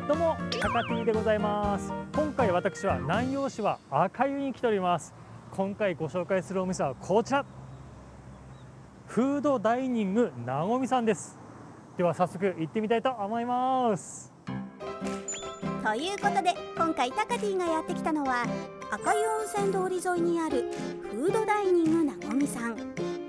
どうも、タカティでございます。今回私は南陽市は赤湯に来ております。今回ご紹介するお店はこちら、フードダイニングなごみさんです。では早速行ってみたいと思います。 ということで今回タカティがやってきたのは赤湯温泉通り沿いにあるフードダイニングなごみさん。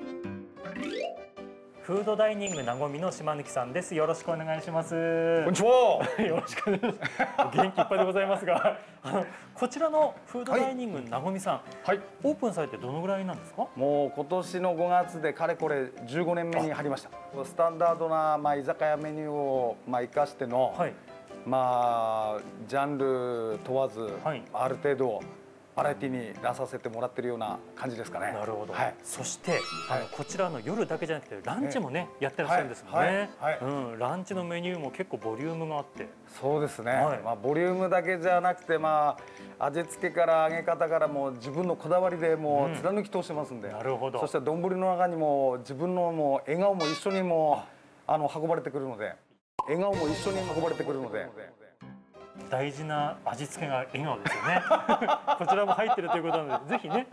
フードダイニングなごみの島貫さんです。よろしくお願いします。 こんにちは。 よろしくお願いします。元気いっぱいでございますが、こちらのフードダイニングなごみさん、 はい、 オープンされてどのぐらいなんですか？ もう今年の5月でかれこれ15年目に入りました。スタンダードな居酒屋メニューを生かしての、はい、ジャンル問わず、はい、ある程度バラエティに出させてもらってるような感じですかね。 なるほど。はい、そして、こちらの夜だけじゃなくてランチもね、やってらっしゃるんですもんね。ランチのメニューも結構ボリュームがあって。そうですね。ボリュームだけじゃなくて、味付けから揚げ方からも自分のこだわりでもう貫き通してますんで。なるほど。そして丼の中にも自分のもう笑顔も一緒にも運ばれてくるので、笑顔も一緒に運ばれてくるので。 大事な味付けが笑顔ですよね。こちらも入ってるということなので、ぜひね。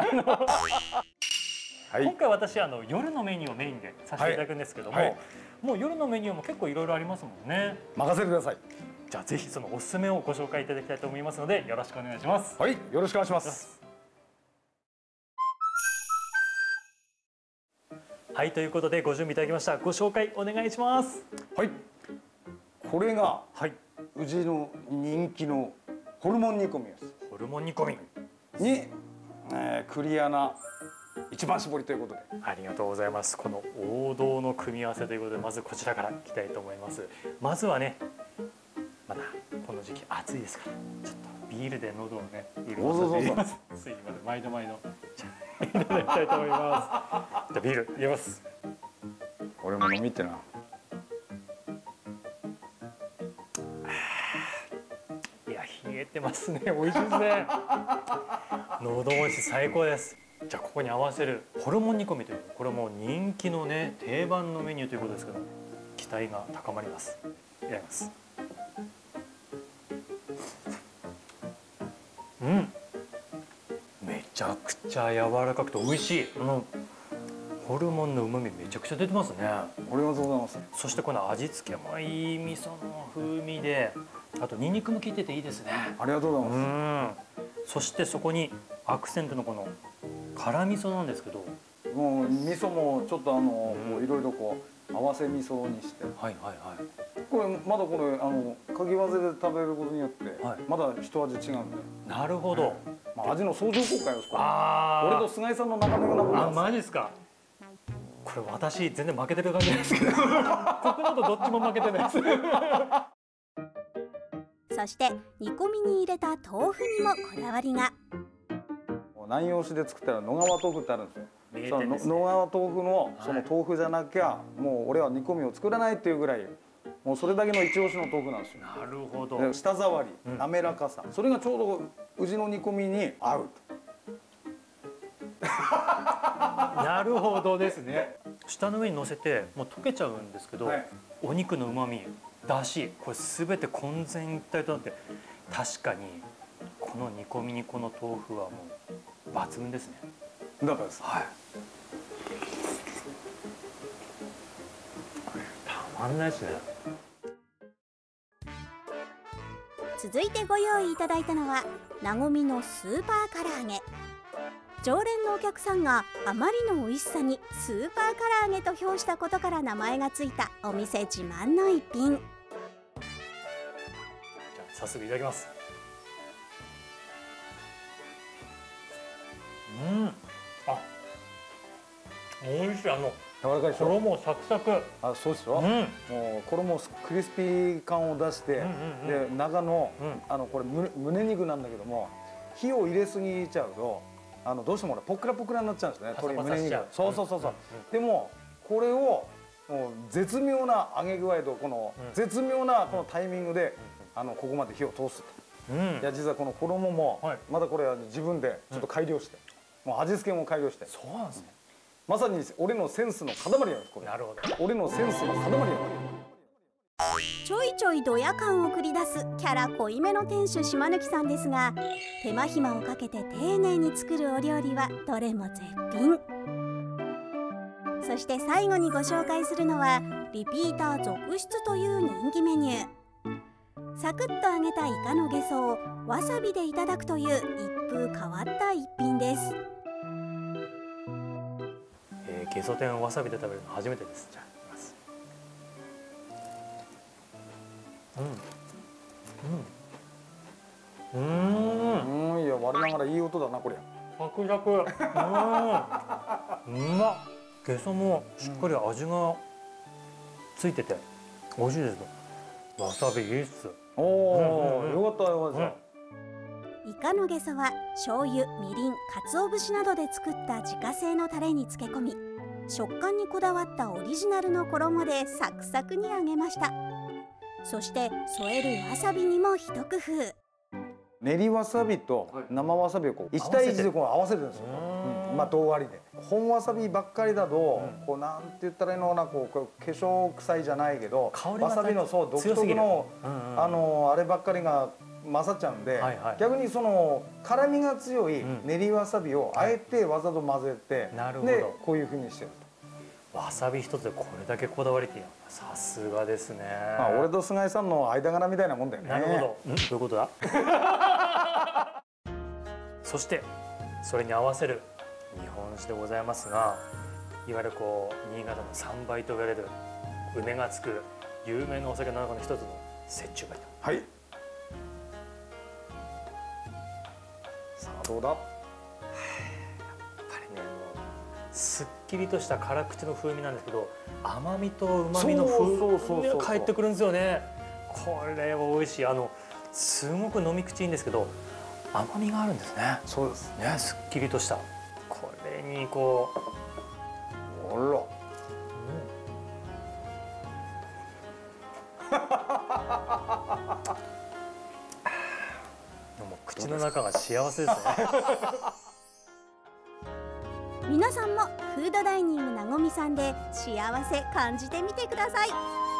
今回私夜のメニューをメインでさせていただくんですけども、もう夜のメニューも結構いろいろありますもんね。 任せてください。 じゃあぜひそのおすすめをご紹介いただきたいと思いますので、よろしくお願いします。 はい、よろしくお願いします。 はい、ということでご準備いただきました。ご紹介お願いします。 はい、これがうちの人気のホルモン煮込みです。 ホルモン煮込みに、クリアな一番搾りということで。 ありがとうございます。この王道の組み合わせということで、まずこちらからいきたいと思います。まずはね、まだこの時期暑いですから、ちょっとビールで喉をね潤させています。すいません、毎度いただきたいと思います。じゃあビール入れます。 俺も飲みってな。 冷えてますね。美味しいですね。喉越し最高です。じゃあここに合わせるホルモン煮込みという、これも人気のね定番のメニューということですけど、期待が高まります。いただきます。めちゃくちゃ柔らかくて美味しい。ホルモンの旨味めちゃくちゃ出てますね。 ありがとうございます。 そしてこの味付けもいい味噌の風味で、あとニンニクも効いてていいですね。 ありがとうございます。 そしてそこにアクセントのこの辛味噌なんですけど、 もう味噌もちょっといろいろこう合わせ味噌にして、これまだこれかき混ぜで食べることによってまだ一味違うんで。 なるほど。 味の相乗効果よ。俺と菅井さんの仲間がなくなる。 マジですか。これ私全然負けてる感じですけど、ここだとどっちも負けてないです。 そして煮込みに入れた豆腐にもこだわりが。 南陽市で作ったら野川豆腐ってあるんですよ。その野川豆腐のその豆腐じゃなきゃもう俺は煮込みを作らないっていうぐらい、もうそれだけの一押しの豆腐なんですよ。 なるほど。 舌触り、滑らかさ、それがちょうど宇治の煮込みに合うと。 なるほどですね。舌の上に乗せてもう溶けちゃうんですけど、お肉の旨味、だし、これすべて混然一体となって、確かにこの煮込みにこの豆腐はもう抜群ですね。 だからです。 はい。たまんないですね。 続いてご用意いただいたのはなごみのスーパー唐揚げ。常連のお客さんがあまりの美味しさにスーパー唐揚げと評したことから名前がついたお店自慢の一品。じゃあ早速いただきます。美味しい。柔らかいでしょ。 衣サクサク。 そうでしょ。もう衣クリスピー感を出して、で中のこれ胸肉なんだけども、火を入れすぎちゃうとどうしてもポックラポックラになっちゃうんですね。鶏胸肉。そう。でもこれをもう絶妙な揚げ具合とこの絶妙なこのタイミングでここまで火を通すと。いや実はこの衣もまだこれは自分でちょっと改良して、もう味付けも改良して。 そうなんですね。 まさに俺のセンスの塊なんですこれ。 なるほど。 俺のセンスの塊なんです。 ちょいちょいドヤ感を繰り出すキャラ濃いめの店主島貫さんですが、手間暇をかけて丁寧に作るお料理はどれも絶品。そして最後にご紹介するのはリピーター続出という人気メニュー。サクッと揚げたイカのゲソをわさびでいただくという一風変わった一品です。 ゲソ天をわさびで食べるの初めてです。じゃあいや、我ながらいい音だなこりゃ。 サクサク。うまっ。ゲソもしっかり味がついてて美味しいです。わさびいいっす。 おお、よかったよかった。 イカのゲソは醤油、みりん、鰹節などで作った自家製のタレに漬け込み、食感にこだわったオリジナルの衣でサクサクに揚げました。そして添えるわさびにも一工夫。 練りわさびと生わさびをこう1対1でこう合わせてるんですよ。まあ同割りで。本わさびばっかりだと、こうなんて言ったらいいのかな、こう化粧臭いじゃないけど、わさびのそう独特のあればっかりが混ざっちゃうんで、逆にその辛みが強い練りわさびをあえてわざと混ぜて、でこういう風にしてると。 わさび一つでこれだけこだわりってさすがですね。 まあ俺と菅井さんの間柄みたいなもんだよね。 なるほど。どういうことだ？そしてそれに合わせる日本酒でございますが、いわゆるこう新潟の3倍と言われる梅がつく有名なお酒の中の一つの雪中梅と。 はい。さあどうだ？ すっきりとした辛口の風味なんですけど、甘みと旨みの風味が返ってくるんですよね。これは美味しい。すごく飲み口いいんですけど甘みがあるんですね。 そうですね。すっきりとした。これにこう、 あら、 もう口の中が幸せですね。 皆さんもフードダイニングなごみさんで幸せ感じてみてください。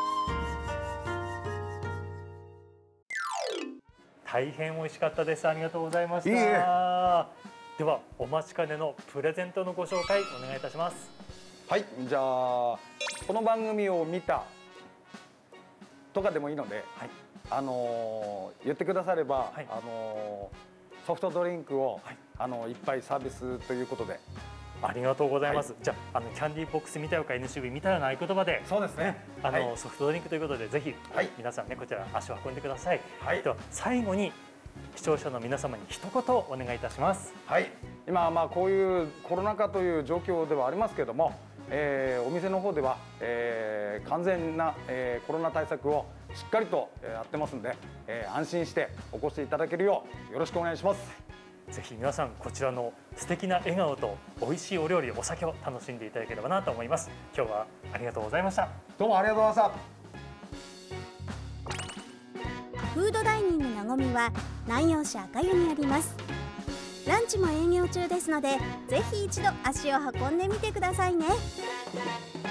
大変美味しかったです。ありがとうございました。ではお待ちかねのプレゼントのご紹介お願いいたします。 はい、じゃあこの番組を見たとかでもいいので、言ってくだされば、ソフトドリンクを、いっぱいサービスということで。 ありがとうございます。じゃあ、キャンディーボックス見たよか NCB 見たような合言葉で、 そうですね。 ソフトドリンクということで、ぜひ、皆さんね、こちら足を運んでください。では、最後に視聴者の皆様に一言お願いいたします。 はい。今、こういうコロナ禍という状況ではありますけれども、お店の方では、完全な、コロナ対策をしっかりとやってますんで、安心してお越しいただけるようよろしくお願いします。 ぜひ皆さんこちらの素敵な笑顔と美味しいお料理、お酒を楽しんでいただければなと思います。今日はありがとうございました。 どうもありがとうございました。フードダイニングなごみは南陽市赤湯にあります。ランチも営業中ですので、ぜひ一度足を運んでみてくださいね。